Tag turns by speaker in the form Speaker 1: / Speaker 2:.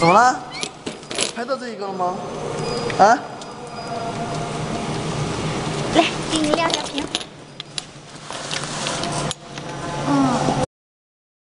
Speaker 1: 么了？拍到这一个了吗？啊？
Speaker 2: 来，给你亮下屏。